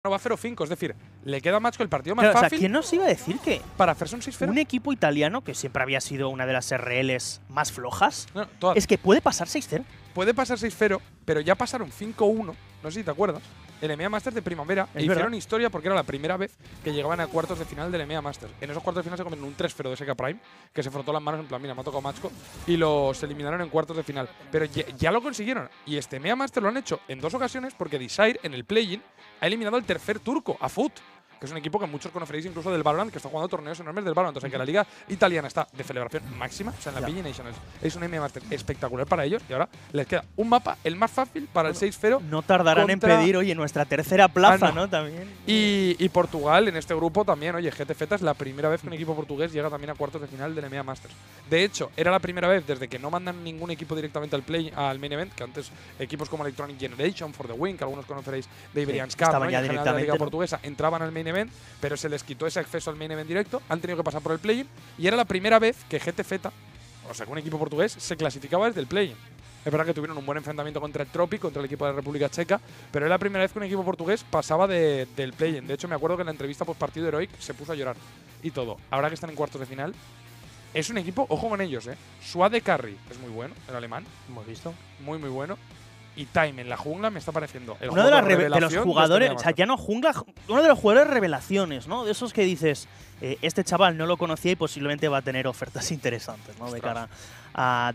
no va 0-5, es decir, le queda Matchko el partido más Claro, fácil. O sea, ¿quién nos iba a decir que para hacerse un 6-0? un equipo italiano, que siempre había sido una de las RLs más flojas, No, es que puede pasar 6-0? puede pasar 6-0, pero ya pasaron 5-1, no sé si te acuerdas, el EMEA Masters de primavera, e hicieron historia porque era la primera vez que llegaban a cuartos de final del EMEA Masters. En esos cuartos de final se comieron un 3-0 de SK Prime, que se frotó las manos en plan, mira, me ha tocado Matchko, y los eliminaron en cuartos de final. Pero ya lo consiguieron, y este EMEA Masters lo han hecho en 2 ocasiones porque Desire, en el play-in, ha eliminado al tercer turco, a Foot, que es un equipo que muchos conoceréis incluso del Valorant, que está jugando torneos enormes del Valorant. O sea, que la liga italiana está de celebración máxima. O sea, en la PG Nationals es un EMEA Master espectacular para ellos. Y ahora les queda un mapa, el más fácil, para el 6-0. No tardarán en pedir, oye, nuestra tercera plaza, ¿no? También. Y Portugal, en este grupo también, oye, GTZ es la primera vez que un equipo portugués llega también a cuartos de final del EMEA Masters. De hecho, era la primera vez desde que no mandan ningún equipo directamente al main event, que antes equipos como Electronic Generation, For the Win, que algunos conoceréis de Iberians Cup, ¿no? Y en general de la liga portuguesa, entraban al main event, pero se les quitó ese acceso al main event directo, han tenido que pasar por el play-in, y era la primera vez que GTZ, o sea, que un equipo portugués, se clasificaba desde el play-in. Es verdad que tuvieron un buen enfrentamiento contra el Tropic, contra el equipo de la República Checa, pero era la primera vez que un equipo portugués pasaba del play-in. De hecho, me acuerdo que en la entrevista post partido de Heroic se puso a llorar y todo. Ahora que están en cuartos de final, es un equipo, ojo con ellos, Suade Carry es muy bueno, el alemán. Hemos visto. Muy, muy bueno. Y Time en la jungla me está pareciendo el uno de los jugadores, o sea, ya no jungla, uno de los jugadores revelaciones, ¿no? De esos que dices, este chaval no lo conocía y posiblemente va a tener ofertas interesantes, ¿no? De cara a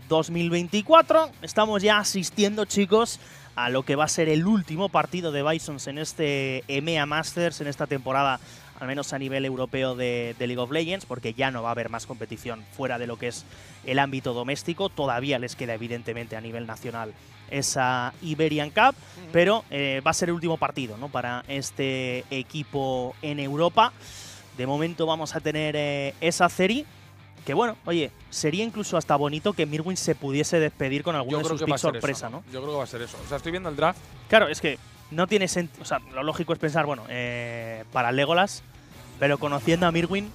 2024. Estamos ya asistiendo, chicos, a lo que va a ser el último partido de Bisons en este EMEA Masters, en esta temporada, al menos a nivel europeo de League of Legends, porque ya no va a haber más competición fuera de lo que es el ámbito doméstico. Todavía les queda, evidentemente, a nivel nacional esa Iberian Cup, pero va a ser el último partido, ¿no? Para este equipo en Europa. De momento vamos a tener esa serie, que bueno, oye, sería incluso hasta bonito que Mirwin se pudiese despedir con alguno de sus picks sorpresa, ¿no? Yo creo que va a ser eso. O sea, estoy viendo el draft. Claro, es que no tiene sentido. O sea, lo lógico es pensar, bueno, para Legolas, pero conociendo a Mirwin.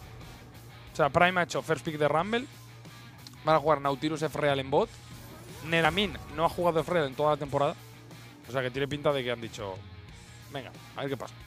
O sea, Prime ha hecho first pick de Rumble. Van a jugar Nautilus F-Real en bot. Neramin no ha jugado F-Real en toda la temporada. O sea, que tiene pinta de que han dicho, venga, a ver qué pasa.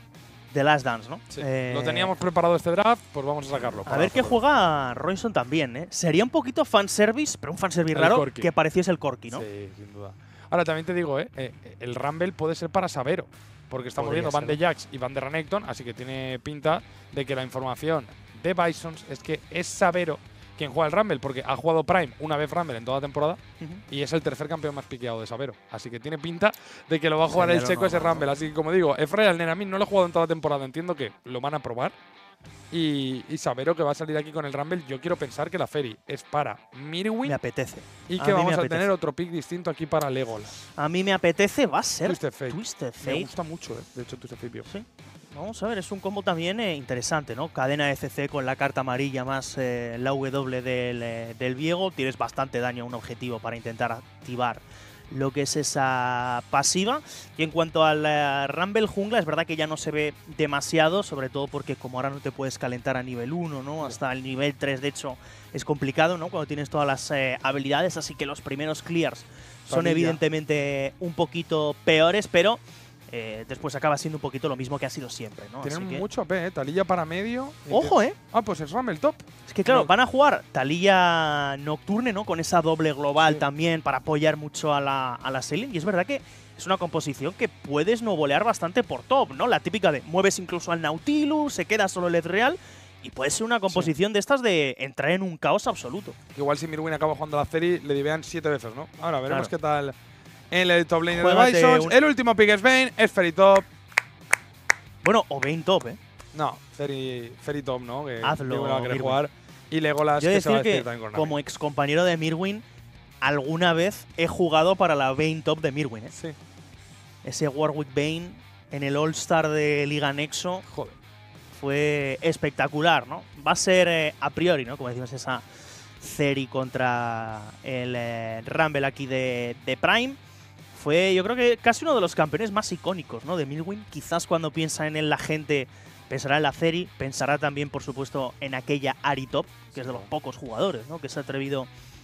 The Last Dance, ¿no? Sí. Lo teníamos preparado este draft, pues vamos a sacarlo. A ver qué juega Royson también, ¿eh? Sería un poquito fanservice, pero un fanservice raro Corki, que pareciese el Corki, ¿no? Sí, sin duda. Ahora, también te digo, el Rumble puede ser para Sabero, porque estamos viendo Van de Jax y Van de Renekton, así que tiene pinta de que la información de Bisons es que es Sabero quien juega el Rumble, porque ha jugado Prime una vez Rumble en toda la temporada y es el tercer campeón más piqueado de Sabero. Así que tiene pinta de que lo va a jugar el checo ese Rumble. Así que, como digo, Efraín, el Neramin no lo ha jugado en toda la temporada. Entiendo que lo van a probar. Y Sabero, que va a salir aquí con el Rumble, yo quiero pensar que la Ferry es para Mirwin. Me apetece. Y que vamos a tener otro pick distinto aquí para Legolas. A mí me apetece, va a ser Twisted Fate. Twisted Fate. Me gusta mucho, de hecho, Twisted Fate. Sí. Vamos a ver, es un combo también interesante, ¿no? Cadena de CC con la carta amarilla más la W del Viego. Tienes bastante daño a un objetivo para intentar activar lo que es esa pasiva. Y en cuanto al Rumble jungla, es verdad que ya no se ve demasiado, sobre todo porque como ahora no te puedes calentar a nivel 1, ¿no? Hasta el nivel 3, de hecho, es complicado, ¿no? Cuando tienes todas las habilidades, así que los primeros clears son evidentemente un poquito peores, pero después acaba siendo un poquito lo mismo que ha sido siempre, ¿no? Tienen mucho AP, Taliyah para medio. ¡Ojo, Ah, pues es Rumble top. Es que claro, van a jugar Taliyah Nocturne, ¿no? Con esa doble global también para apoyar mucho a la Selene. Y es verdad que es una composición que puedes no volear bastante por top, ¿no? La típica de mueves incluso al Nautilus, se queda solo el Ezreal. Y puede ser una composición de estas de entrar en un caos absoluto. Igual si Mirwin acaba jugando la serie, le divean 7 veces, ¿no? Ahora veremos qué tal en el top lane de Bisons. El último pick es Vayne, es Ferry top. Bueno, o Vayne top, ¿eh? No, Ferry top, ¿no? Que hazlo, va a querer jugar. Y Legolas, que se va a decir también con como ex compañero de Mirwin, alguna vez he jugado para la Vayne top de Mirwin, ¿eh? Sí. Ese Warwick Vayne en el All-Star de Liga Nexo. Joder. Fue espectacular, ¿no? Va a ser a priori, ¿no? Como decimos, esa serie contra el Rumble aquí de Prime. Fue, yo creo que casi uno de los campeones más icónicos, ¿no? De Mirwin. Quizás cuando piensa en él la gente pensará en la serie, pensará también, por supuesto, en aquella Ahri top, que es de los pocos jugadores, ¿no? Que se ha atrevido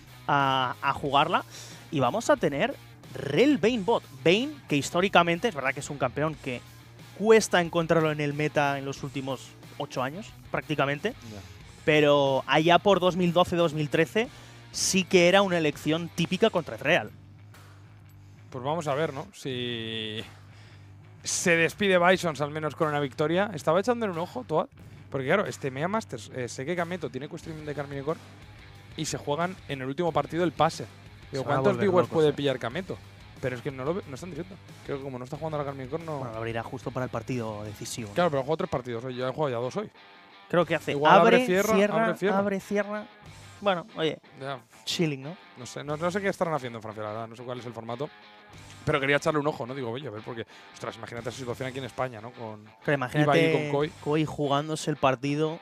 a jugarla. Y vamos a tener Rel Vayne bot. Vayne, que históricamente es verdad que es un campeón que cuesta encontrarlo en el meta en los últimos 8 años, prácticamente. Ya. Pero allá por 2012-2013 sí que era una elección típica contra Real. Pues vamos a ver, ¿no? Si se despide Bisons al menos con una victoria. Estaba echando en un ojo, Toad. Porque claro, este MEA Masters, sé que Kameto tiene Q-Streaming de Carmine Core y se juegan en el último partido el pase. Digo, ¿cuántos viewers puede pillar Kameto? Pero es que no está en directo. Creo que como no está jugando a la Carmine Core, no. Bueno, lo abrirá justo para el partido decisivo. Claro, pero jugó 3 partidos hoy. Yo he jugado ya 2 hoy. Creo que hace Igual abre, cierra. abre, cierra. Bueno, oye, Ya. chilling, ¿no? No sé qué estarán haciendo en Francia, la verdad. No sé cuál es el formato. Pero quería echarle un ojo, ¿no? Digo, oye, a ver, porque, ostras, imagínate esa situación aquí en España, ¿no? Con Pero imagínate Ibai y con Koi jugándose el partido,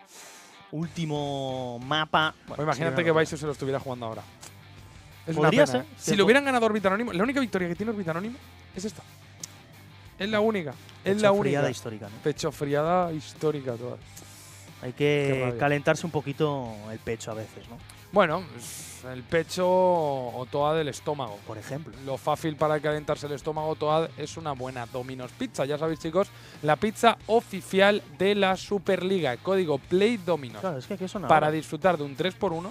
último mapa. Bueno, O imagínate que Bisons se lo estuviera jugando ahora. Es una Podría pena, ser, ¿eh? Si cierto. lo hubieran ganado Orbit Anónimo, la única victoria que tiene Orbit Anónimo es esta. Es la única. Es la Pecho única. friada histórica, ¿no? Pecho friada histórica toda. Hay Qué que rabia. calentarse un poquito el pecho a veces, ¿no? Bueno, el pecho o toda del estómago. Por ejemplo. Lo fácil para calentarse el estómago, Toad, es una buena Domino's Pizza. Ya sabéis, chicos, la pizza oficial de la Superliga. Código PLAYDOMINOS. Claro, es que aquí son Para disfrutar de un 3x1.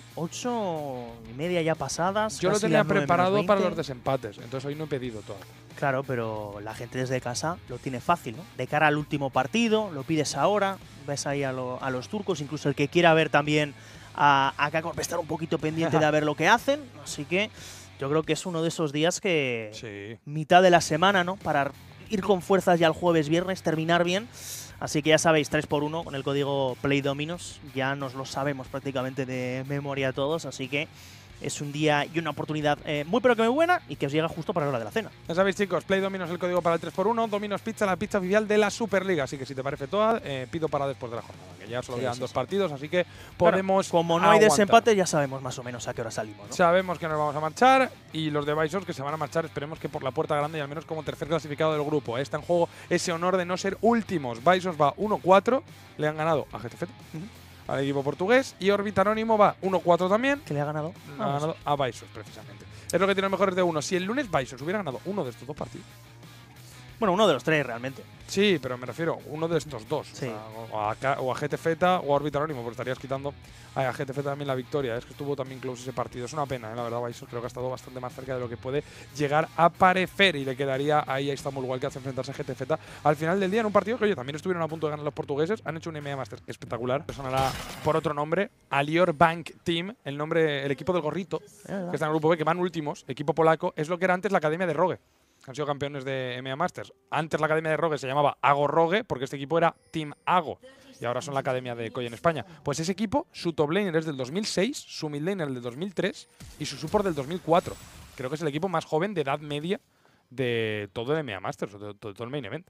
8:30 ya pasadas. Yo lo casi tenía las 9 menos preparado para 20. los desempates, entonces hoy no he pedido Toad. Claro, pero la gente desde casa lo tiene fácil, ¿no? De cara al último partido, lo pides ahora, ves ahí a los turcos, incluso el que quiera ver también a Kakor, estar un poquito pendiente de a ver lo que hacen. Así que yo creo que es uno de esos días que Sí. mitad de la semana, ¿no? Para ir con fuerzas ya el jueves, viernes, terminar bien. Así que ya sabéis, 3x1 con el código PLAYDOMINOS. Ya nos lo sabemos prácticamente de memoria todos, así que es un día y una oportunidad muy pero que muy buena y que os llega justo para la hora de la cena. Ya sabéis, chicos, PlayDominos el código para el 3x1, Domino's Pizza, la pizza oficial de la Superliga. Así que si te parece Toad, pido para después de la jornada, que ya solo quedan 2 partidos, así que podemos Como no hay aguantar. desempate, ya sabemos más o menos a qué hora salimos, ¿no? Sabemos que nos vamos a marchar y los de Bisons que se van a marchar, esperemos que por la puerta grande y al menos como tercer clasificado del grupo. Está en juego ese honor de no ser últimos. Bisons va 1-4, le han ganado a GTF, al equipo portugués, y Orbit Anónimo va 1-4 también. ¿Que le ha ganado? Ha ganado a Bisons, precisamente. Es lo que tiene los mejores de uno. Si el lunes Bisons hubiera ganado uno de estos 2 partidos. Bueno, uno de los 3 realmente. Sí, pero me refiero uno de estos 2. Sí. O sea, o a GTZ o a Orbit Anónimo, porque estarías quitando a GTZ también la victoria. Es que estuvo también close ese partido. Es una pena, la verdad. Bisons creo que ha estado bastante más cerca de lo que puede llegar a parecer. Y le quedaría ahí a Istanbul Wildcats enfrentarse a GTZ al final del día en un partido que, oye, también estuvieron a punto de ganar los portugueses. Han hecho un EMEA Masters espectacular. Sonará por otro nombre, Alior Bank Team, el equipo del gorrito, que está en el grupo B, que van últimos, equipo polaco. Es lo que era antes la Academia de Rogue. Han sido campeones de EMEA Masters. Antes la Academia de Rogue se llamaba Ago Rogue, porque este equipo era Team Ago. Y ahora son la Academia de Koi en España. Pues ese equipo, su top laner es del 2006, su mid laner del 2003 y su support del 2004. Creo que es el equipo más joven de edad media de todo el EMEA Masters, de todo el main event.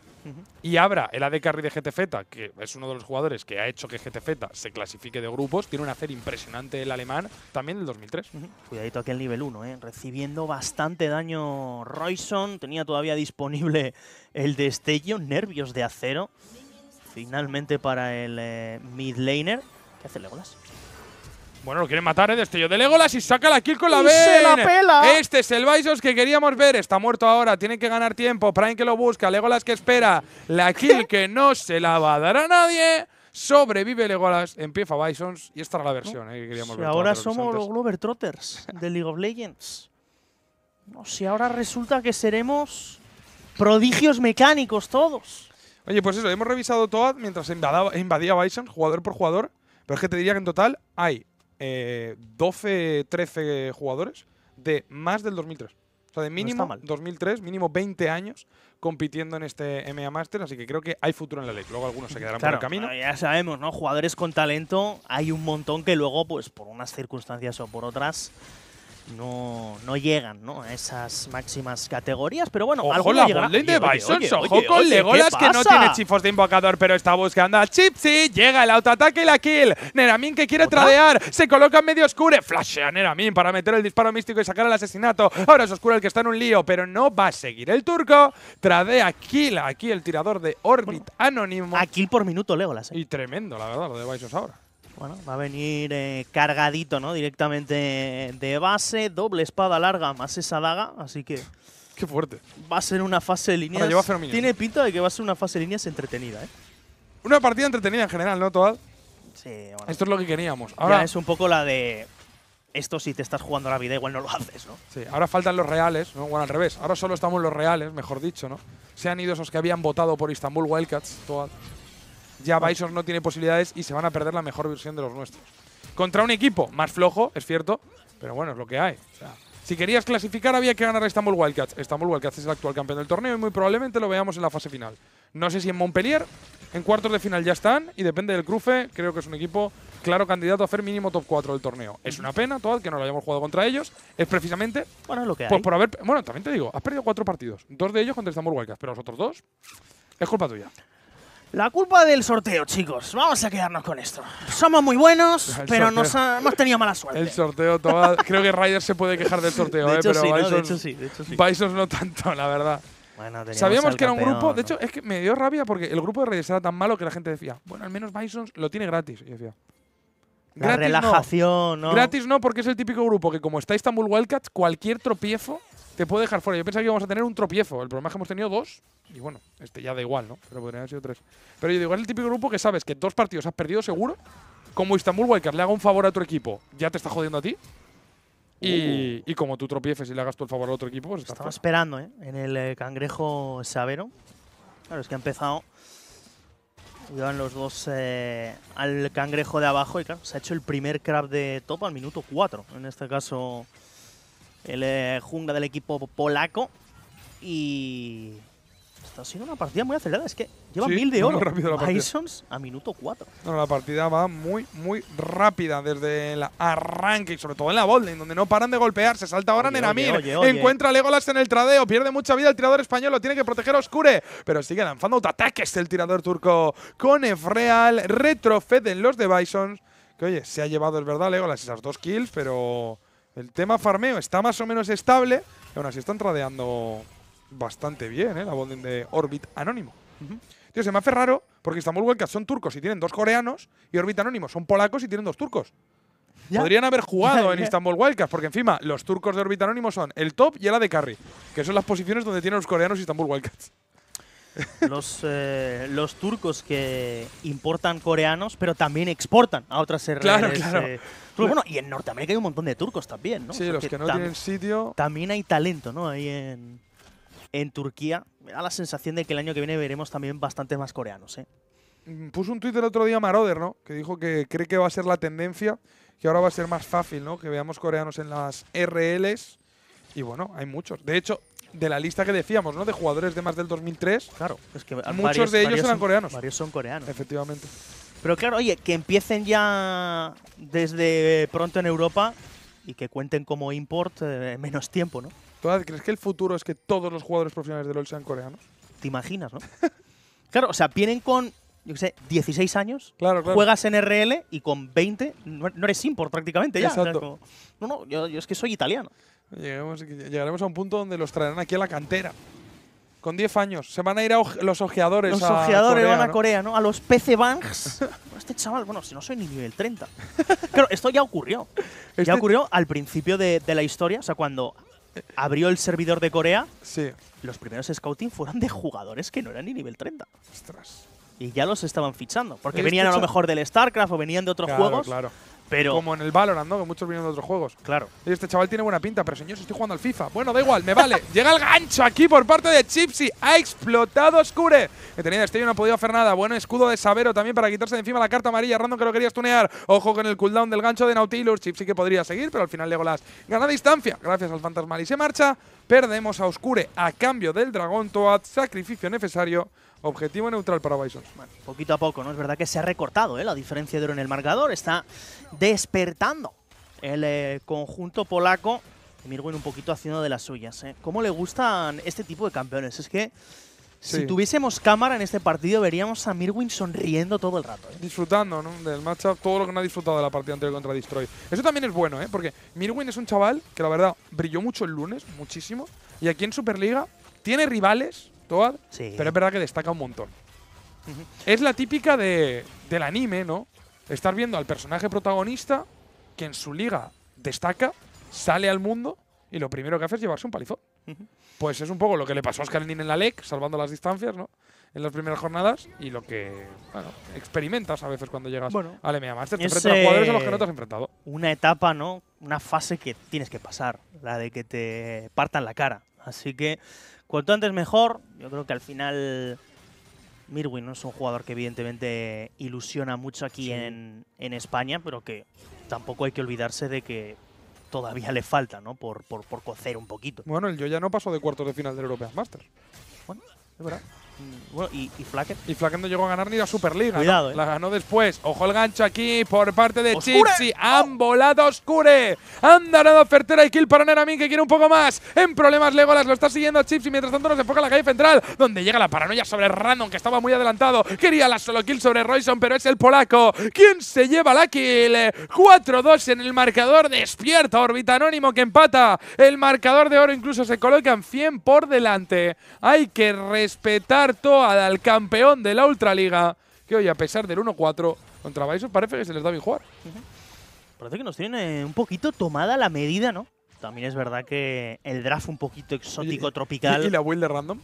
Y Abra, el AD Carry de GTZ, que es uno de los jugadores que ha hecho que GTZ se clasifique de grupos, tiene un hacer impresionante el alemán, también del 2003. Cuidadito aquí el nivel 1, recibiendo bastante daño Royson. Tenía todavía disponible el destello, nervios de acero. Finalmente para el mid laner. ¿Qué hace Legolas? Bueno, lo quieren matar, destello de Legolas y saca la kill con la ¡Y Vayne. se la pela! Este es el Bisons que queríamos ver. Está muerto ahora, tiene que ganar tiempo. Prime que lo busca, Legolas que espera. La kill que no se la va a dar a nadie. Sobrevive Legolas, empieza Bisons y esta era la versión que queríamos ver. Ahora todas las somos los antes. Globetrotters de League of Legends. No, si ahora resulta que seremos prodigios mecánicos todos. Oye, pues eso, hemos revisado Toad mientras invadía Bisons, jugador por jugador. Pero es que te diría que en total hay 12, 13 jugadores de más del 2003. O sea, de mínimo 2003, mínimo 20 años compitiendo en este EMEA Master, así que creo que hay futuro en la ley. Luego algunos se quedarán por el camino. Ya sabemos, ¿no? Jugadores con talento, hay un montón que luego, pues por unas circunstancias o por otras, no llegan, ¿no? A esas máximas categorías, pero bueno, ojo la botlane de Bisons, ojo con Legolas que no tiene chifos de invocador, pero está buscando a Chipsy, llega el autoataque y la kill. Neramin que quiere tradear, se coloca en medio oscuro, flashea Neramin para meter el disparo místico y sacar el asesinato. Ahora es oscuro el que está en un lío, pero no va a seguir el turco. Tradea kill aquí el tirador de Orbit Anónimo. A kill por minuto Legolas. Y tremendo, la verdad, lo de Bisons ahora. Bueno, va a venir cargadito, ¿no? Directamente de base, doble espada larga más esa daga, así que Qué fuerte. Va a ser una fase de líneas. Tiene pinta de que va a ser una fase de líneas entretenida, ¿eh? Una partida entretenida en general, ¿no, Toad? Sí, bueno. Esto es lo que queríamos. Ahora ya es un poco la de… Esto si te estás jugando la vida igual no lo haces, ¿no? Sí, ahora faltan los reales, ¿no? Bueno, al revés. Ahora solo estamos los reales, mejor dicho, ¿no? Se han ido esos que habían votado por Istanbul Wildcats, Toad. Ya Bison no tiene posibilidades y se van a perder la mejor versión de los nuestros. Contra un equipo más flojo, es cierto, pero bueno, es lo que hay. O sea, si querías clasificar había que ganar a Istanbul Wildcats. Istanbul Wildcats es el actual campeón del torneo y muy probablemente lo veamos en la fase final. No sé si en Montpellier, en cuartos de final ya están y depende del cruce, creo que es un equipo claro candidato a hacer mínimo top 4 del torneo. Es una pena, Toad, que no lo hayamos jugado contra ellos. Es precisamente… Bueno, es lo que pues hay. por haber… Bueno, también te digo, has perdido 4 partidos. 2 de ellos contra Istanbul Wildcats, pero los otros 2 es culpa tuya. La culpa del sorteo, chicos. Vamos a quedarnos con esto. Somos muy buenos, pero hemos tenido mala suerte. El sorteo, Toad. Creo que Ryder se puede quejar del sorteo, de hecho, pero sí, Bison, de hecho sí. Bison no tanto, la verdad. Bueno, sabíamos que era un grupo… De hecho, es que me dio rabia porque el grupo de Raiders era tan malo que la gente decía, bueno, al menos Bison lo tiene gratis. Y decía… La relajación, ¿no? Gratis no, porque es el típico grupo que como está Istanbul Wildcats, cualquier tropiezo te puede dejar fuera. Yo pensaba que íbamos a tener un tropiezo. El problema es que hemos tenido 2. Y bueno, ya da igual, ¿no? Pero podrían haber sido 3. Pero yo digo, es el típico grupo que sabes que 2 partidos has perdido seguro. Como Istanbul Wildcats le haga un favor a tu equipo, ya te está jodiendo a ti. Y como tú tropieces y le hagas tú el favor al otro equipo, pues estaba esperando, ¿eh? En el cangrejo Savero. Claro, es que ha empezado… Llevan los dos al cangrejo de abajo y claro, se ha hecho el primer crab de top al minuto 4. En este caso, el jungla del equipo polaco. Y está siendo una partida muy acelerada. Es que lleva 1000 de oro. Bisons a minuto 4. No, la partida va muy, muy rápida desde el arranque y sobre todo en la botlane, donde no paran de golpear. Se salta ahora Nenamir. Encuentra a Legolas en el tradeo. Pierde mucha vida el tirador español. Lo tiene que proteger Oscure. Pero sigue lanzando autoataques el tirador turco con Efreal. Retroceden los de Bisons. Que oye, se ha llevado, es verdad, Legolas esas 2 kills, pero el tema farmeo está más o menos estable. Y aún así están tradeando bastante bien, la botlane de Orbit Anónimo. Tío, se me hace raro porque Istanbul Wildcats son turcos y tienen 2 coreanos y Orbit Anónimo son polacos y tienen 2 turcos. ¿Ya? Podrían haber jugado en Istanbul Wildcats porque encima los turcos de Orbit Anónimo son el top y el AD Carry, que son las posiciones donde tienen los coreanos Istanbul Wildcats. Los turcos que importan coreanos, pero también exportan a otras RLs. Claro. Pues bueno, y en Norteamérica hay un montón de turcos también, ¿no? Sí, los que no tienen sitio. También hay talento, ¿no? Ahí en Turquía. Me da la sensación de que el año que viene veremos también bastante más coreanos, ¿eh? Puso un tuit el otro día Maroder, ¿no? Que dijo que cree que va a ser la tendencia, que ahora va a ser más fácil, ¿no? Que veamos coreanos en las RLs. Y bueno, hay muchos. De hecho, de la lista que decíamos, ¿no? De jugadores de más del 2003. Claro, es que muchos de ellos eran coreanos. Varios son coreanos. Efectivamente. Pero claro, oye, que empiecen ya desde pronto en Europa y que cuenten como import menos tiempo, ¿no? ¿Tú crees que el futuro es que todos los jugadores profesionales de LoL sean coreanos? ¿Te imaginas, no? Claro, o sea, vienen con, yo qué sé, 16 años, claro. Juegas en RL y con 20 no eres import prácticamente ya. Exacto. O sea, yo es que soy italiano. Llegaremos a un punto donde los traerán aquí a la cantera. Con 10 años. Se van a ir a los ojeadores. Los ojeadores Corea, van a Corea, ¿no? A los PC Banks. Este chaval, bueno, si no soy ni nivel 30. Claro, esto ya ocurrió. Ya ocurrió al principio de la historia. O sea, cuando abrió el servidor de Corea, sí, los primeros scouting fueron de jugadores que no eran ni nivel 30. Ostras. Y ya los estaban fichando. Porque venían a lo mejor del StarCraft o venían de otros juegos. Claro. Pero como en el Valorant, ¿no? Que muchos vienen de otros juegos. Claro. Y este chaval tiene buena pinta, pero señor, estoy jugando al FIFA. Bueno, da igual, me vale. Llega el gancho aquí por parte de Chipsy. Ha explotado Oscure. Que tenía destello y no ha podido hacer nada. Bueno, escudo de Savero también para quitarse de encima la carta amarilla. Random que lo quería stunear. Ojo con el cooldown del gancho de Nautilus. Chipsy que podría seguir, pero al final Legolas gana distancia. Gracias al Fantasmal y se marcha. Perdemos a Oscure a cambio del Dragón Toad. Sacrificio necesario. Objetivo neutral para Bison. Bueno, poquito a poco, ¿no? Es verdad que se ha recortado la diferencia de oro en el marcador. Está despertando el conjunto polaco. Mirwin un poquito haciendo de las suyas. ¿Cómo le gustan este tipo de campeones? Es que si tuviésemos cámara en este partido veríamos a Mirwin sonriendo todo el rato. Disfrutando, ¿no? Del matchup, todo lo que no ha disfrutado de la partida anterior contra Destroy. Eso también es bueno, porque Mirwin es un chaval que la verdad brilló mucho el lunes, muchísimo. Y aquí en Superliga tiene rivales, Toad, pero es verdad que destaca un montón. Es la típica del anime, ¿no? Estar viendo al personaje protagonista que en su liga destaca, sale al mundo y lo primero que hace es llevarse un palizón. Pues es un poco lo que le pasó a Oscar en la LEC, salvando las distancias, ¿no? En las primeras jornadas, y lo que, bueno, experimentas a veces cuando llegas al EMEA Masters. Te enfrentas a jugadores a los que no te has enfrentado. Una etapa, ¿no? Una fase que tienes que pasar, la de que te partan la cara. Así que cuanto antes mejor. Yo creo que al final Mirwin no es un jugador que evidentemente ilusiona mucho aquí en España, pero que tampoco hay que olvidarse de que todavía le falta, ¿no? Por cocer un poquito. Bueno, el Joya no pasó de cuartos de final del European Masters. Bueno, es verdad. Bueno, y Flacken. Y Flacken no llegó a ganar ni la Superliga. Cuidado, ¿no? La ganó después. Ojo el gancho aquí por parte de ¡Oscure! Chipsy. Han volado Oscure. Han ganado certera y kill para Neramin, que quiere un poco más. En problemas Legolas lo está siguiendo Chipsy. Mientras tanto nos enfoca a la calle central, donde llega la paranoia sobre Random, que estaba muy adelantado. Quería la solo kill sobre Royson, pero es el polaco quien se lleva la kill. 4-2 en el marcador. Despierta Orbita Anónimo, que empata el marcador de oro. Incluso se colocan 100 por delante. Hay que respetar al campeón de la Ultraliga, que hoy, a pesar del 1-4 contra Bison, parece que se les da bien jugar. Parece que nos tiene un poquito tomada la medida, ¿no? También es verdad que el draft un poquito exótico, tropical. ¿Y la build de Random?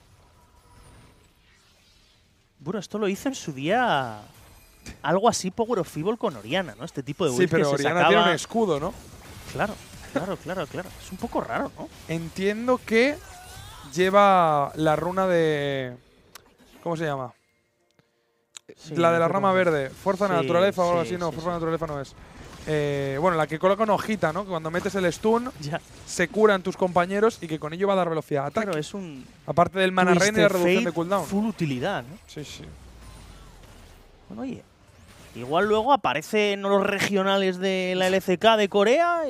Bueno, esto lo hizo en su día algo así Power of Evil con Oriana, ¿no? Este tipo de build. Sí, pero que Oriana tiene un escudo, ¿no? Claro. Es un poco raro, ¿no? Entiendo que lleva la runa de… ¿Cómo se llama? Sí, la de la rama verde. Fuerza de naturaleza o algo así. No, fuerza de naturaleza no es. Bueno, la que coloca una hojita, ¿no? Que cuando metes el stun, se curan tus compañeros y que con ello va a dar velocidad de ataque. Claro, es un… Aparte del mana rain y la reducción de cooldown. Full utilidad, ¿no? Sí, sí. Bueno, oye, igual luego aparecen los regionales de la LCK de Corea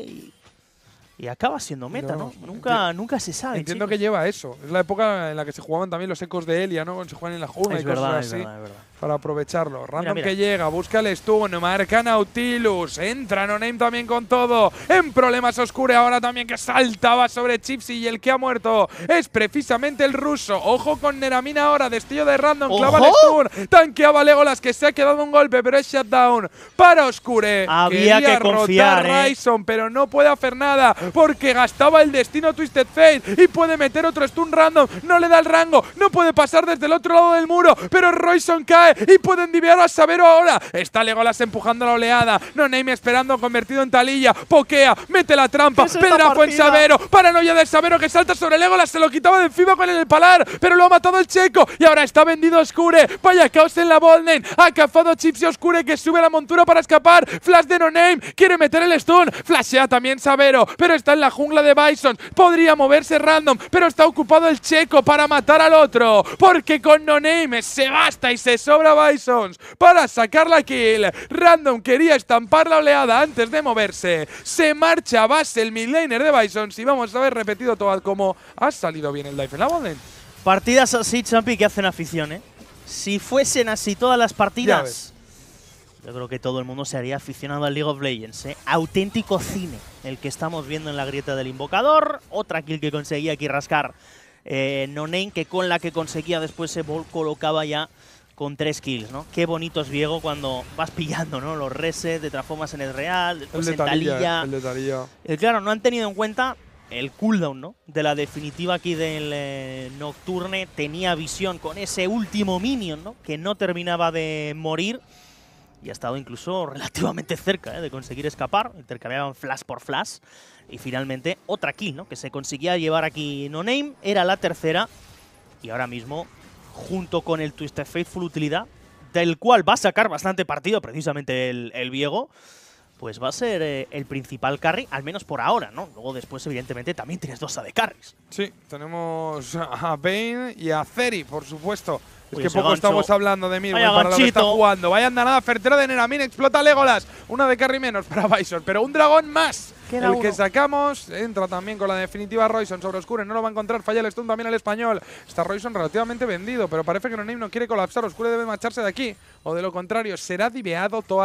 y acaba siendo meta, ¿no? Nunca se sabe. Entiendo que lleva eso. Es la época en la que se jugaban también los ecos de Elia, ¿no? Cuando se juegan en la Juna y cosas así. Es verdad. Para aprovecharlo. Random que llega, busca el stun, marca Nautilus. Entra No Name también con todo. En problemas Oscure ahora también, que saltaba sobre Chipsy, y el que ha muerto es precisamente el ruso. Ojo con Neramin ahora, destello de Random, clava el stun. Tanqueaba Legolas, que se ha quedado un golpe, pero es shutdown para Oscure. Había que confiar, Ryson, pero no puede hacer nada porque gastaba el destino Twisted Fate y puede meter otro stun random. No le da el rango, no puede pasar desde el otro lado del muro, pero Royson cae y pueden diviar a Sabero ahora. Está Legolas empujando la oleada. No Name esperando, convertido en talilla. Pokea, mete la trampa. Pedrazo en Sabero. Paranoia de Sabero, que salta sobre Legolas. Se lo quitaba de encima con el palar, pero lo ha matado el checo. Y ahora está vendido Oscure. Vaya caos en la botlane. Ha cazado Chipsy Oscure, que sube la montura para escapar. Flash de No Name. Quiere meter el stun. Flashea también Sabero, pero está en la jungla de Bison. Podría moverse Random, pero está ocupado el checo para matar al otro. Porque con No Name se basta y se sobra Bisons para sacar la kill. Random quería estampar la oleada antes de moverse. Se marcha base el midlaner de Bisons y vamos a ver repetido todo cómo ha salido bien el dive en la botlane. Partidas así, Champi, que hacen afición, ¿eh? Si fuesen así todas las partidas, yo creo que todo el mundo se haría aficionado al League of Legends, ¿eh? Auténtico cine el que estamos viendo en la grieta del invocador. Otra kill que conseguía aquí rascar No Name, que con la que conseguía después se colocaba ya con 3 kills, ¿no? Qué bonito es Viego cuando vas pillando, ¿no? Los resets, te transformas en el real, después en talilla. El de talilla. Claro, no han tenido en cuenta el cooldown, ¿no? De la definitiva aquí del Nocturne. Tenía visión con ese último minion, ¿no? Que no terminaba de morir. Y ha estado incluso relativamente cerca, de conseguir escapar. Intercambiaban flash por flash. Y finalmente otra kill, ¿no? Que se conseguía llevar aquí No Name. Era la tercera. Y ahora mismo, junto con el Twisted Fate Full Utilidad, del cual va a sacar bastante partido precisamente el Viego, pues va a ser el principal carry, al menos por ahora, ¿no? Luego después, evidentemente, también tienes 2 AD carries. Sí, tenemos a Bane y a Zeri, por supuesto. Es Uy, que poco estamos hablando de Mirwin para lo que está jugando. Vaya andanada certera de Neramin, explota Legolas. Una de carry menos para Bison, pero un dragón más. El que sacamos, entra también con la definitiva Royson sobre Oscure, no lo va a encontrar, falla el stun también al español. Está Royson relativamente vendido, pero parece que No Name no quiere colapsar. Oscure debe marcharse de aquí, o de lo contrario, será diveado Toad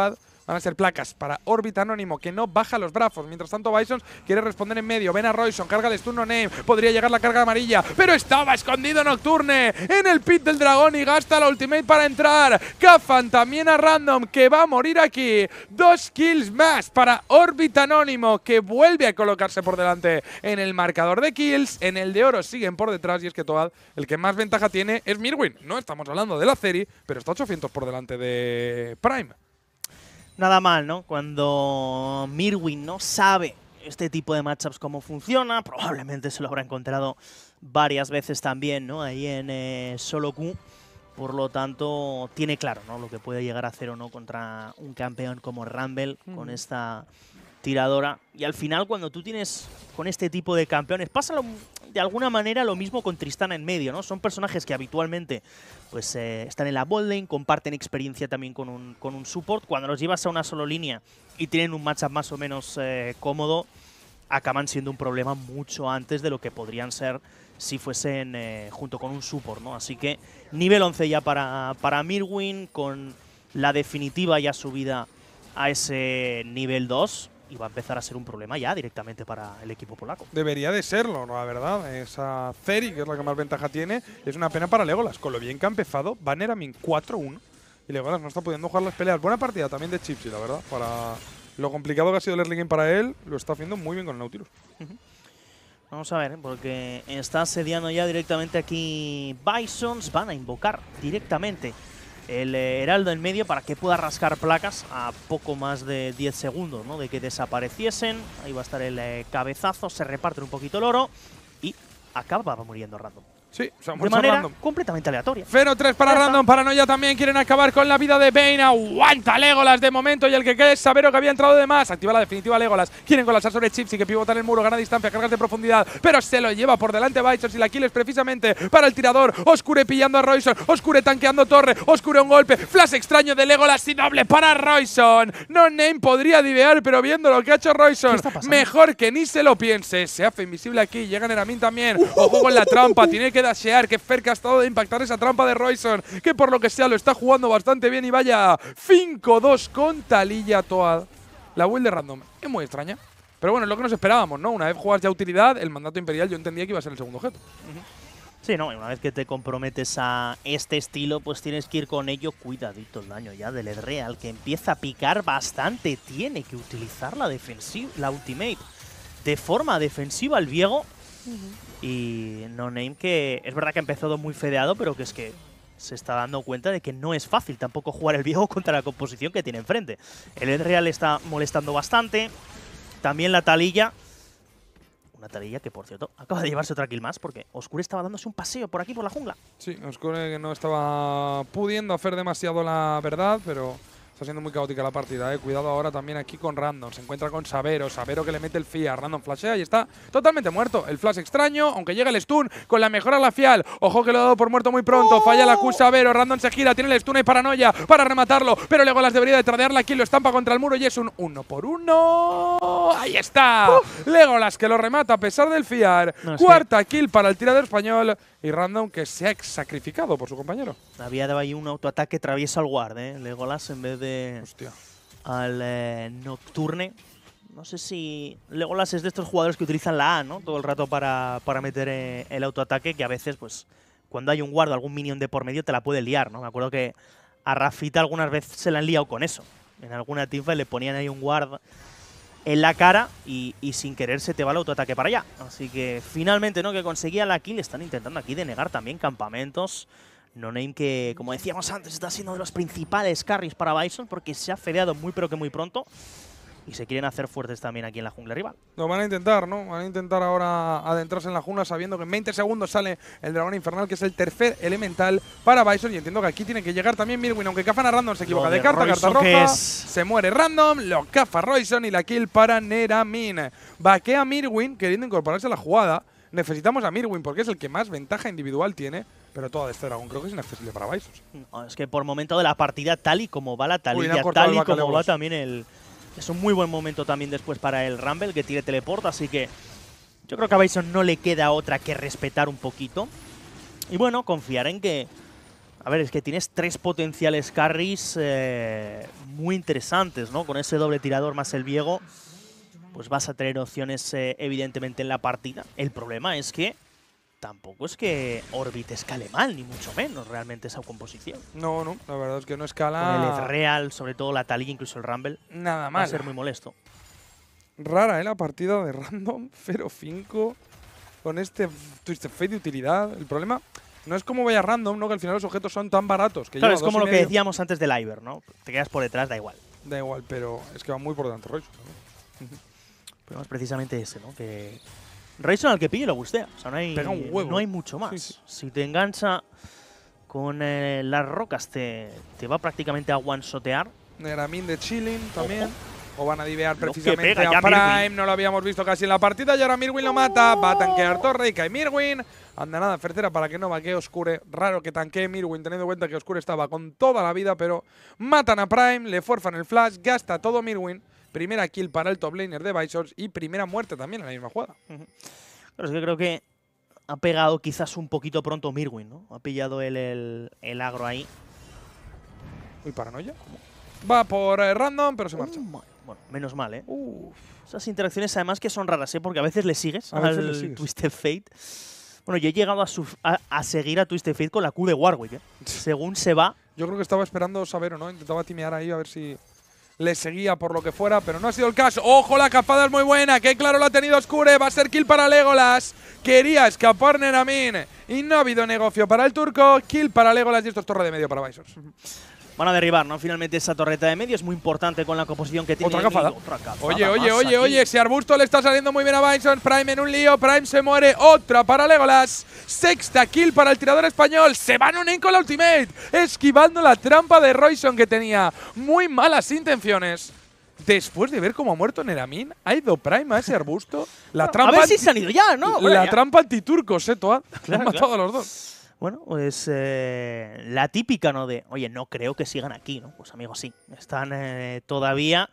Van a ser placas para Orbit Anónimo, que no baja los brazos. Mientras tanto, Bison quiere responder en medio. Ven a Royson, carga el stun No Name. Podría llegar la carga amarilla, pero estaba escondido Nocturne en el pit del dragón y gasta la ultimate para entrar. Cafan también a Random, que va a morir aquí. 2 kills más para Orbit Anónimo, que vuelve a colocarse por delante en el marcador de kills. En el de oro siguen por detrás, y es que Toad, el que más ventaja tiene es Mirwin. No estamos hablando de la serie, pero está 800 por delante de Prime. Nada mal, ¿no? Cuando Mirwin no sabe este tipo de matchups cómo funciona, probablemente se lo habrá encontrado varias veces también, ¿no? Ahí en Solo Q. Por lo tanto, tiene claro, ¿no? Lo que puede llegar a hacer o no contra un campeón como Rumble con esta tiradora. Y al final, cuando tú tienes con este tipo de campeones, pasa de alguna manera lo mismo con Tristana en medio, ¿no? Son personajes que habitualmente pues están en la bot lane, comparten experiencia también con un support. Cuando los llevas a una solo línea y tienen un matchup más o menos cómodo, acaban siendo un problema mucho antes de lo que podrían ser si fuesen junto con un support, ¿no? Así que nivel 11 ya para Mirwin, con la definitiva ya subida a ese nivel 2. Y va a empezar a ser un problema ya directamente para el equipo polaco. Debería de serlo, la verdad. Esa Ceri, que es la que más ventaja tiene, es una pena para Legolas. Con lo bien que ha empezado, va Neramin 4-1 y Legolas no está pudiendo jugar las peleas. Buena partida también de Chipsy, la verdad. Para lo complicado que ha sido el early game para él, lo está haciendo muy bien con el Nautilus. Vamos a ver, porque está asediando ya directamente aquí Bisons. Van a invocar directamente el Heraldo en medio para que pueda rascar placas a poco más de 10 segundos, ¿no? De que desapareciesen. Ahí va a estar el cabezazo, se reparte un poquito el oro y acaba muriendo Random. Sí, se ha de muerto manera Random. completamente aleatoria. 0-3 para Random. Paranoia también quieren acabar con la vida de Bane. Aguanta Legolas de momento, y el que quede es Sabero, que había entrado de más. Activa la definitiva Legolas. Quieren colapsar sobre Chipsy, que pivota en el muro, gana distancia, cargas de profundidad, pero se lo lleva por delante Bison, y la kill es precisamente para el tirador. Oscure pillando a Royson, Oscure tanqueando torre, Oscure un golpe, flash extraño de Legolas y doble para Royson. No Name podría divear, pero viendo lo que ha hecho Royson, mejor que ni se lo piense. Se hace invisible aquí, llega Neramin también. Ojo con la trampa, tiene que dashear, que Fer que ha estado de impactar esa trampa de Royson, que por lo que sea lo está jugando bastante bien, y vaya 5-2 con Taliyah Toad. La build de Random es muy extraña, pero bueno, es lo que nos esperábamos, ¿no? Una vez juegas ya utilidad, el mandato imperial yo entendía que iba a ser el segundo objeto. Sí, no, una vez que te comprometes a este estilo, pues tienes que ir con ello. Cuidadito el daño ya del Edreal, que empieza a picar bastante. Tiene que utilizar la ultimate de forma defensiva el Viego. Y No Name, que es verdad que ha empezado muy fedeado, pero que es que se está dando cuenta de que no es fácil tampoco jugar el Viego contra la composición que tiene enfrente. El Edreal está molestando bastante. También la Taliyah. Una Taliyah que, por cierto, acaba de llevarse otra kill más, porque Oscure estaba dándose un paseo por aquí, por la jungla. Sí, Oscure que no estaba pudiendo hacer demasiado, la verdad, pero está siendo muy caótica la partida, Cuidado ahora también aquí con Random. Se encuentra con Sabero. Sabero que le mete el FIA. Random flashea y está totalmente muerto. El flash extraño, aunque llega el stun con la mejora glacial. Ojo que lo ha dado por muerto muy pronto. Falla la Q Sabero. Random se gira. Tiene el stun y Paranoia para rematarlo. Pero Legolas debería de tradearla aquí. Lo estampa contra el muro y es un 1-1. Ahí está. Legolas que lo remata a pesar del FIAR. Cuarta kill para el tirador español. Y Random que se ha sacrificado por su compañero. Había dado ahí un autoataque travieso al guard, Legolas en vez de al Nocturne. No sé si Legolas es de estos jugadores que utilizan la A, ¿no? Todo el rato para meter el autoataque, que a veces, pues, cuando hay un guard o algún minion de por medio te la puede liar, ¿no? Me acuerdo que a Rafita algunas veces se la han liado con eso. En alguna teamfight le ponían ahí un guard en la cara y sin querer se te va el autoataque para allá. Así que finalmente, ¿no? Que conseguía la kill. Están intentando aquí denegar también campamentos. No Name que, como decíamos antes, está siendo de los principales carries para Bison, porque se ha fedeado muy pero que muy pronto. Y se quieren hacer fuertes también aquí en la jungla rival. Lo van a intentar, ¿no? Van a intentar ahora adentrarse en la jungla, sabiendo que en 20 segundos sale el dragón infernal, que es el tercer elemental para Bison. Y entiendo que aquí tiene que llegar también Mirwin, aunque Cafan a Random se equivoca de carta roja. Se muere Random, lo cafa Royson y la kill para Neramin. Vaquea Mirwin queriendo incorporarse a la jugada. Necesitamos a Mirwin porque es el que más ventaja individual tiene. Pero todo este dragón creo que es inaccesible para Bison. No, es que por momento de la partida, tal y como va la Taliyah, tal y como va también el... Es un muy buen momento también después para el Rumble, que tiene teleport, así que yo creo que a Bison no le queda otra que respetar un poquito. Y bueno, confiar en que A ver, es que tienes 3 potenciales carries muy interesantes, ¿no? Con ese doble tirador más el Viego, pues vas a tener opciones evidentemente en la partida. El problema es que tampoco es que Orbit escale mal, ni mucho menos realmente esa composición. No, la verdad es que no escala. Con el Ezreal, sobre todo la Taliyah, incluso el Rumble. Nada mal. Va a ser muy molesto. Rara, la partida de Random 0-5 con este Twisted Fate de utilidad. El problema no es como vaya Random, ¿no? Que al final los objetos son tan baratos. Que claro, es como lo que decíamos antes del Iver, ¿no? Te quedas por detrás, da igual. Da igual, pero es que va muy por delante Royce. Pero es precisamente ese, ¿no? Que Ryzen al que pille lo gustea. O sea, no hay, pega un huevo. No hay mucho más. Sí. Si te engancha con las rocas, te va prácticamente a one-shotear. Neramin de chilling también. Ojo. O van a divear precisamente a Prime. No lo habíamos visto casi en la partida. Y ahora Mirwin lo mata. Va a tanquear torre y cae Mirwin. Anda nada, Fertera para que no vaquee Oscure. Raro que tanquee Mirwin, teniendo en cuenta que Oscure estaba con toda la vida. Pero matan a Prime, le forfan el flash, gasta todo Mirwin. Primera kill para el top laner de Visors y primera muerte también en la misma jugada. Pero es que creo que ha pegado quizás un poquito pronto Mirwin, ¿no? Ha pillado el agro ahí. Uy, paranoia. ¿Cómo? Va por random, pero se marcha. Bueno, menos mal, ¿eh? Esas interacciones además que son raras, ¿eh? Porque a veces le sigues al Twisted Fate. Bueno, yo he llegado a seguir a Twisted Fate con la Q de Warwick, ¿eh? Según se va. Yo creo que estaba esperando saber o no. Intentaba timear ahí a ver si le seguía por lo que fuera, pero no ha sido el caso. ¡Ojo! La capada es muy buena. ¡Qué claro lo ha tenido Oscure! Va a ser kill para Legolas. Quería escapar Neramin y no ha habido negocio para el turco. Kill para Legolas y esto es torre de medio para Visors. Van a derribar, ¿no? Finalmente esa torreta de medio es muy importante con la composición que tiene. Otra cafada. Oye, ese arbusto le está saliendo muy bien a Bison. Prime en un lío, Prime se muere. Otra para Legolas. Sexta kill para el tirador español. Se va Nonen con la ultimate, esquivando la trampa de Royson, que tenía muy malas intenciones. Después de ver cómo ha muerto Neramin, ha ido Prime a ese arbusto. La trampa a ver si se han ido ya, ¿no? La trampa antiturcos, Toad. Claro, han matado a los dos. Bueno, pues la típica, ¿no? De, oye, no creo que sigan aquí, ¿no? Pues amigos, sí, están todavía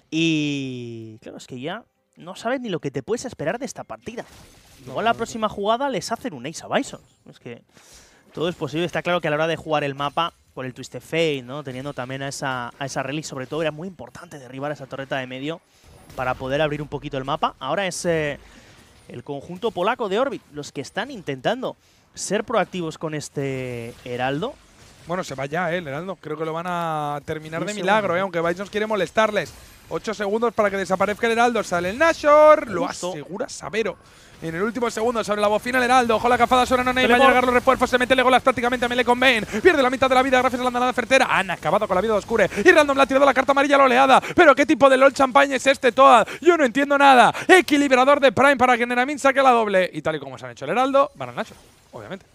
y claro, es que ya no sabes ni lo que te puedes esperar de esta partida. Igual la próxima jugada les hacen un ace a Bison. Es que todo es posible. Está claro que a la hora de jugar el mapa, por el Twisted Fate, ¿no? Teniendo también a esa relic, sobre todo era muy importante derribar esa torreta de medio para poder abrir un poquito el mapa. Ahora es el conjunto polaco de Orbit los que están intentando ser proactivos con este Heraldo. Bueno, se va ya, el Heraldo. Creo que lo van a terminar de milagro, aunque Bison quiere molestarles. 8 segundos para que desaparezca el Heraldo. Sale el Nashor, lo asegura Sabero. En el último segundo sobre la bocina el Heraldo. Ojo la cafada sobre Noney. Va a llegar los refuerzos. Se mete Legolas prácticamente a melee con Bane. Pierde la mitad de la vida gracias a la andanada certera. Han acabado con la vida de Oscure. Y Random le ha tirado la carta amarilla a la oleada. Pero ¿qué tipo de LOL champagne es este, Toad? Yo no entiendo nada. Equilibrador de Prime para que Neramin saque la doble. Y tal y como se han hecho el Heraldo, van al Nashor, obviamente.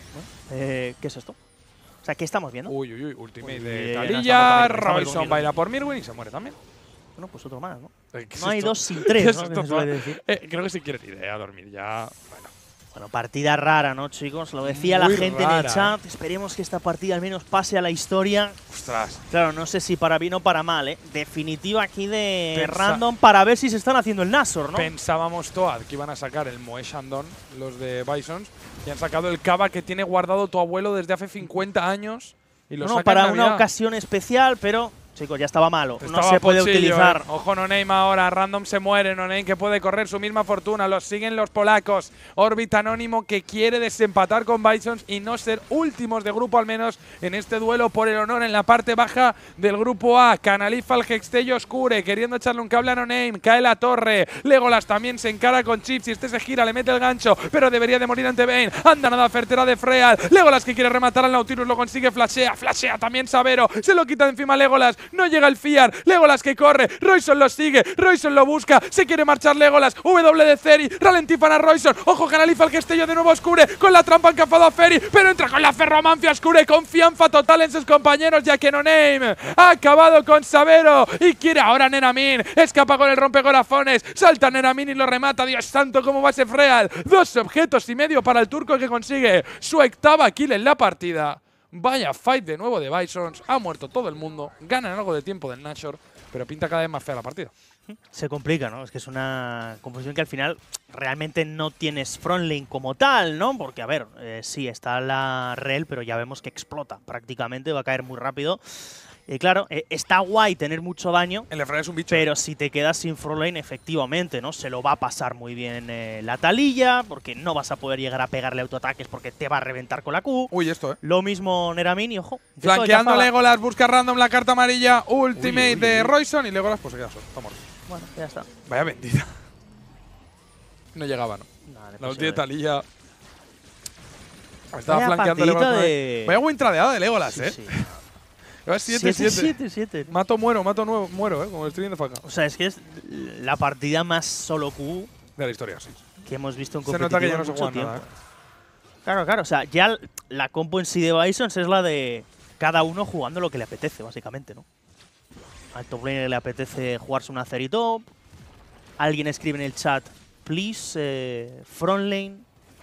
¿Qué es esto? O sea, ¿qué estamos viendo? Ultimate de Taliyah. Royson baila por Mirwin y se muere también. Bueno, pues otro más, ¿no? No hay 2 sin 3, ¿no? ¿Qué suele decir? Creo que si quieren ir a dormir ya. Bueno, partida rara, ¿no, chicos? Lo decía la gente en el chat. Esperemos que esta partida al menos pase a la historia. ¡Ostras! Claro, no sé si para bien o para mal, ¿eh? Definitiva aquí de Random para ver si se están haciendo el Nashor, ¿no? Pensábamos, Toad, que iban a sacar el Moe Shandon, los de Bisons, y han sacado el Kaba que tiene guardado tu abuelo desde hace 50 años. Y lo sacan para en una ocasión especial, pero chicos, ya estaba malo. No se puede utilizar. Ojo Noname ahora. Random se muere. Noname que puede correr su misma fortuna. Los siguen los polacos. Orbit Anónimo que quiere desempatar con Bisons y no ser últimos de grupo, al menos en este duelo por el honor en la parte baja del grupo A. Canaliza el Hextello Oscure queriendo echarle un cable a Noname. Cae la torre. Legolas también se encara con Chips y este se gira, le mete el gancho, pero debería de morir ante Bane. Anda nada certera de Freal. Legolas que quiere rematar al Nautilus, lo consigue, flashea también Sabero. Se lo quita de encima Legolas. No llega el Fiar. Legolas que corre. Royson lo sigue. Royson lo busca. Se quiere marchar Legolas. W de Ceri. Ralentizan a Royson. Ojo, canaliza el Gestello de nuevo Oscure. Con la trampa encafado a Ferry. Pero entra con la ferromancia Oscure. Confianza total en sus compañeros. Ya que Noname ha acabado con Sabero. Y quiere ahora Neramin. Escapa con el rompecorazones. Salta Neramin y lo remata. Dios santo, cómo va ese Freal. 2 objetos y medio para el turco que consigue su 8ª kill en la partida. Vaya fight de nuevo de Bisons. Ha muerto todo el mundo. Ganan algo de tiempo del Nashor, pero pinta cada vez más fea la partida. Se complica, ¿no? Es que es una composición que al final realmente no tienes frontlane como tal, ¿no? Porque, a ver, sí, está la rel, pero ya vemos que explota prácticamente, va a caer muy rápido. Y claro, está guay tener mucho daño. El Efraín es un bicho. Pero si te quedas sin frontlane, efectivamente, ¿no? Se lo va a pasar muy bien la Taliyah, porque no vas a poder llegar a pegarle autoataques porque te va a reventar con la Q. Uy, esto, Lo mismo Neramin y ojo. Flanqueando Legolas, busca random la carta amarilla, ultimate de Royson y Legolas pues se queda solo. Está muerto. Bueno, ya está. Vaya bendita. No llegaba, ¿no? La ulti de Taliyah. Estaba vaya flanqueando Legolas. Vaya buen tradeado de Legolas, sí, sí. Va 7-7. 7-7. Mato, muero, muero, como el stream de Faca. O sea, es que es la partida más solo Q de la historia, sí. Que hemos visto en competitivo. competitivo. Se nota que ya no se juega nada, Claro, claro. O sea, ya la compo en sí de Bisons es la de cada uno jugando lo que le apetece, básicamente, ¿no? Al top laner le apetece jugarse una Ceritop. Alguien escribe en el chat, please, front lane,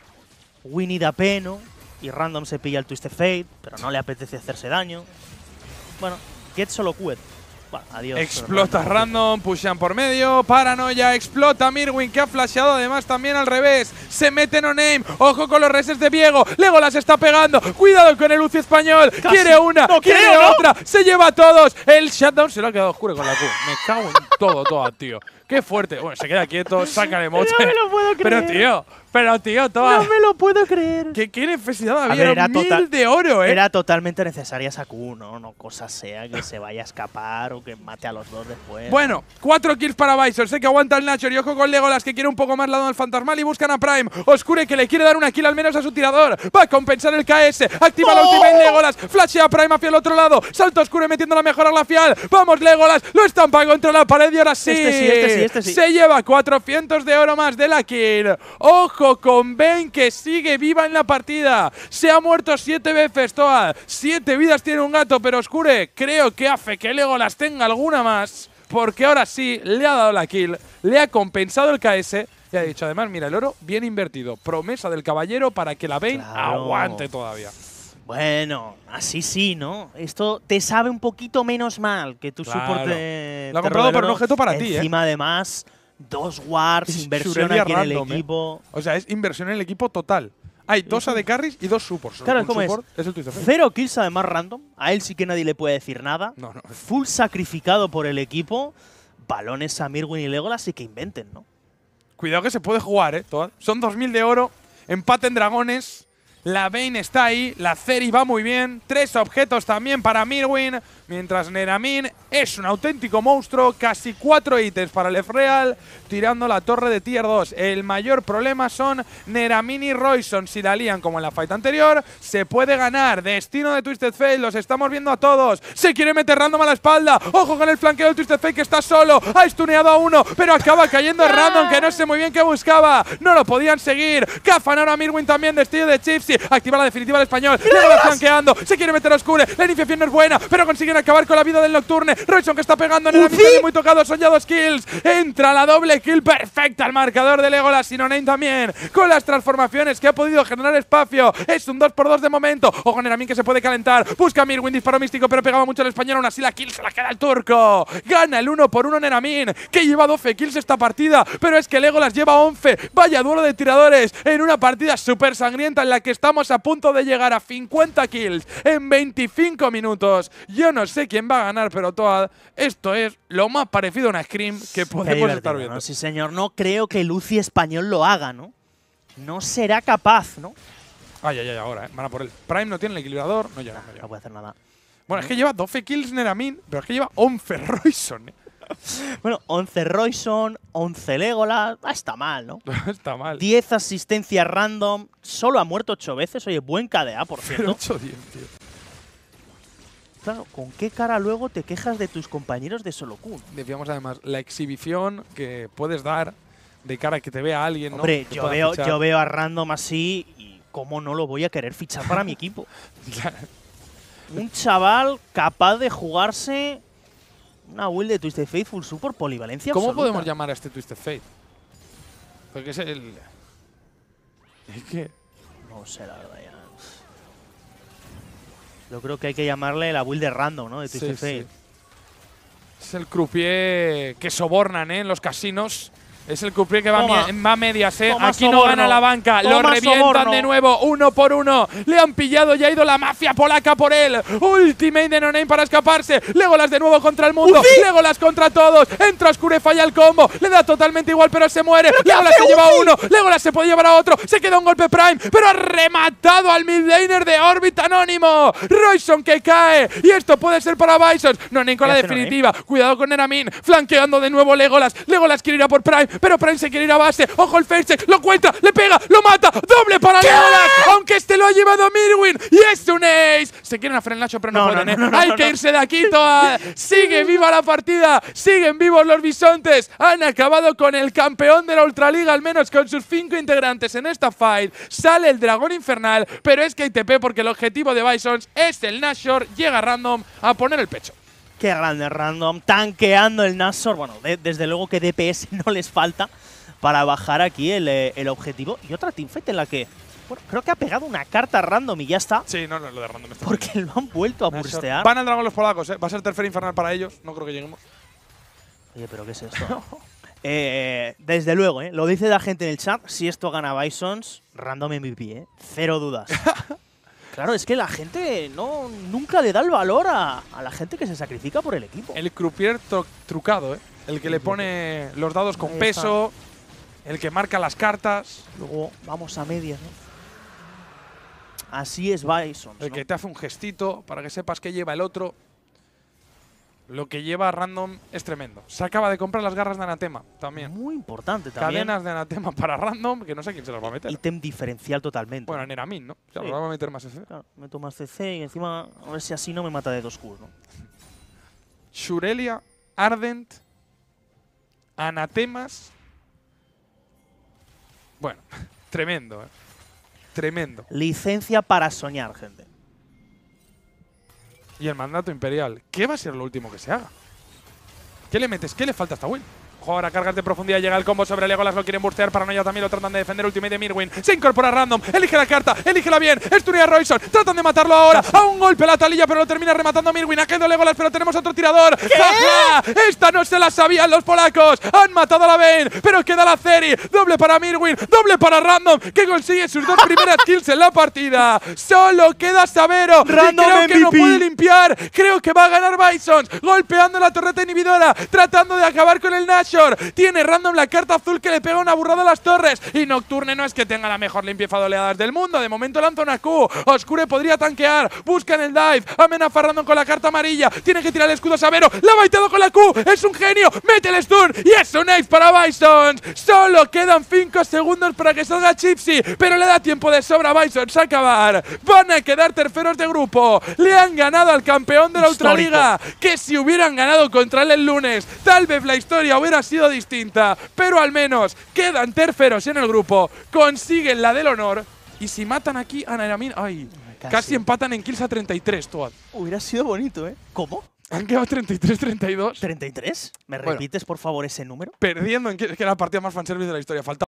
we need a P, ¿no? Y random se pilla el Twisted Fate, pero no le apetece hacerse daño. Bueno, get solo Qed. Bueno, adiós. Explota random, pushan por medio, paranoia, explota Mirwin que ha flasheado además también al revés. Se mete en no-name, ojo con los reses de Viego, Legolas está pegando, cuidado con el Lucio español, casi. Quiere una, no quiere creo, otra, ¿no? Se lleva a todos. El shutdown se lo ha quedado oscuro con la Q. Me cago en todo, tío. Qué fuerte. Bueno, se queda quieto, saca el emote. No me lo puedo creer. Pero tío, toda. No me lo puedo creer. ¿Qué necesidad había? Era 1000 de oro, Era totalmente necesaria esa Q, ¿no? No cosa sea que se vaya a escapar o que mate a los dos después. Bueno, 4 kills para Bison. Sé que aguanta el Nacho y ojo con Legolas que quiere un poco más lado del fantasmal y buscan a Prime. Oscure que le quiere dar una kill al menos a su tirador. Va a compensar el KS. Activa la ultimate Legolas. Flashea a Prime hacia el otro lado. Salta Oscure metiendo la mejor a la fial. Vamos Legolas. Lo estampa contra la pared y ahora sí. Este sí. Se lleva 400 de oro más de la kill. Ojo con Ben que sigue viva en la partida. Se ha muerto 7 veces, Toad. 7 vidas tiene un gato, pero Oscure creo que hace que Legolas tenga alguna más. Porque ahora sí le ha dado la kill, le ha compensado el KS y ha dicho además, mira, el oro bien invertido. Promesa del caballero para que la Vayne aguante todavía. Bueno, así sí, ¿no? Esto te sabe un poquito menos mal que tu support. Lo ha comprado por un objeto para ti, Encima, además, 2 wards, inversión aquí en el equipo. O sea, es inversión en el equipo total. Hay 2 AD carries y 2 supports. Claro, ¿cómo es el Twisted Fate. 0 kills además random. A él sí que nadie le puede decir nada. No. Full sacrificado por el equipo. Balones a Mirwin y Legolas y que inventen, ¿no? Cuidado que se puede jugar, Toad. Son 2000 de oro. Empate en dragones. La Vayne está ahí, la Ceri va muy bien, 3 objetos también para Mirwin, mientras Neramin es un auténtico monstruo, casi 4 ítems para el Efreal, tirando la torre de tier 2. El mayor problema son Neramin y Royson, si la lían como en la fight anterior, se puede ganar. Destino de Twisted Fate, los estamos viendo a todos, se quiere meter random a la espalda, ojo con el flanqueo del Twisted Fate que está solo, ha stuneado a uno, pero acaba cayendo el random que no sé muy bien qué buscaba, no lo podían seguir, cafan ahora a Mirwin también, destello de Chipsy. Activa la definitiva del español. Legolas flanqueando. Se quiere meter a Oscure. La iniciación no es buena, pero consiguen acabar con la vida del Nocturne. Royson que está pegando en el ambiente muy tocado. Son ya 2 kills. Entra la doble kill perfecta al marcador de Legolas y no-name también. Con las transformaciones que ha podido generar espacio. Es un 2x2 de momento. Ojo Neramin que se puede calentar. Busca a Mirwin, disparo místico, pero pegaba mucho al español. Aún así la kill se la queda el turco. Gana el 1-1 Neramin, que lleva 12 kills esta partida. Pero es que Legolas lleva 11. Vaya duelo de tiradores en una partida súper sangrienta en la que estamos a punto de llegar a 50 kills en 25 minutos. Yo no sé quién va a ganar, pero Toad, esto es lo más parecido a una Scream que podemos estar viendo. ¿No? Sí, señor. No creo que Lucy español lo haga, ¿no? No será capaz, ¿no? Ay, ahora, van a por él. Prime no tiene el equilibrador, no llega. No puede hacer nada. Bueno, es que lleva 12 kills Neramin, pero es que lleva 11 Royson. Bueno, 11 Royson, 11 Legolas. Está mal, ¿no? Está mal. 10 asistencias random. Solo ha muerto 8 veces. Oye, buen KDA, por cierto. 8-10, tío. Claro, ¿con qué cara luego te quejas de tus compañeros de solo Q? Decíamos además, la exhibición que puedes dar de cara a que te vea alguien, ¿no? Hombre, yo veo a random así y cómo no lo voy a querer fichar para mi equipo. Un chaval capaz de jugarse una build de Twisted Fate full support polivalencia ¿Cómo absoluta. podemos llamar a este Twisted Fate? Porque es el… Es que… No sé, la verdad ya. Yo creo que hay que llamarle la build de random, ¿no? De Twisted Fate. Es el croupier que sobornan en los casinos. Es el croupier que va a medias, Aquí no gana la banca. Lo revientan de nuevo, 1 por 1. Le han pillado y ha ido la mafia polaca por él. Ultimate de No Name para escaparse. Legolas de nuevo contra el mundo. Legolas contra todos. Entra Oscure, falla el combo. Le da totalmente igual, pero se muere. Legolas se lleva uno. Legolas se puede llevar a otro. Se queda un golpe Prime, pero ha rematado al midlaner de Orbit Anónimo. Royson que cae. Y esto puede ser para Bison. No Name con la definitiva. Cuidado con Neramin. Flanqueando de nuevo Legolas. Legolas quiere ir a por Prime, pero Prime se quiere ir a base. Ojo el face check, lo encuentra, le pega, lo mata. Doble para Legolas, aunque este lo ha llevado Mirwin. Y es un ace. Se quieren hacer el Nacho, pero no pueden. Hay que irse de aquí, Toad. Sigue viva la partida. Siguen vivos los bisontes. Han acabado con el campeón de la Ultraliga, al menos con sus 5 integrantes en esta fight. Sale el dragón infernal, pero es que hay TP porque el objetivo de Bisons es el Nashor. Llega Random a poner el pecho. Qué grande Random, tanqueando el Nashor. Bueno, desde luego que DPS no les falta para bajar aquí el objetivo. Y otra teamfight en la que, bueno, creo que ha pegado una carta Random y ya está. Sí, no, lo de Random está porque lo han vuelto a burstear. Van al dragón los polacos, Va a ser tercer infernal para ellos. No creo que lleguemos. Oye, ¿pero qué es esto? Desde luego, lo dice la gente en el chat. Si esto gana Bisons, Random MVP, Cero dudas. Claro, es que la gente nunca le da el valor a la gente que se sacrifica por el equipo. El croupier trucado, El que le pone los dados con peso, el que marca las cartas. Luego vamos a medias, ¿no? Así es Bison. El que te hace un gestito para que sepas qué lleva el otro. Lo que lleva Random es tremendo. Se acaba de comprar las garras de Anatema también. Muy importante también. Cadenas de Anatema para Random, que no sé quién se las va a meter. Ítem diferencial totalmente. Bueno, Neramin, ¿no? O sea, sí. Va a meter más CC. Claro, meto más CC y encima a ver si así no me mata de 2 Qs, ¿no? Shurelia, Ardent, Anatemas. Bueno, tremendo, Tremendo. Licencia para soñar, gente. Y el mandato imperial. ¿Qué va a ser lo último que se haga? ¿Qué le metes? ¿Qué le falta a esta win? Ahora cargas de profundidad, llega el combo sobre Legolas, lo quieren burstear, Paranoia también lo tratan de defender, ultimate de Mirwin, se incorpora Random, elige la carta, elígela bien, estudia a Royson, tratan de matarlo ahora, a un golpe la talilla, pero lo termina rematando Mirwin, ha caído Legolas, pero tenemos otro tirador. ¡Ja! Esta no se la sabían los polacos, han matado a la Vayne, pero queda la Ceri, doble para Mirwin, doble para Random, que consigue sus 2 primeras kills en la partida, solo queda Sabero, Random y creo que no puede limpiar, creo que va a ganar Bisons, golpeando la torreta inhibidora, tratando de acabar con el Nashor. Tiene Random la carta azul que le pega una burrada a las torres. Y Nocturne no es que tenga la mejor limpieza de oleadas del mundo. De momento lanza una Q. Oscure podría tanquear. Buscan el dive. Amenaza Random con la carta amarilla. Tiene que tirar el escudo a Sabero. La ha baiteado con la Q. Es un genio. Mete el stun. Y es un ace para Bisons. Solo quedan 5 segundos para que salga Chipsy. Pero le da tiempo de sobra a Bisons a acabar. Van a quedar terceros de grupo. Le han ganado al campeón de la Ultraliga. Que si hubieran ganado contra él el lunes, tal vez la historia hubiera sido distinta, pero al menos quedan terceros en el grupo, consiguen la del honor y si matan aquí a Neramin, ¡ay! Casi empatan en kills a 33, Toad. Hubiera sido bonito, ¿Cómo? Han quedado 33-32. ¿33? ¿Me repites, por favor, ese número? Perdiendo en que era la partida más fanservice de la historia. Falta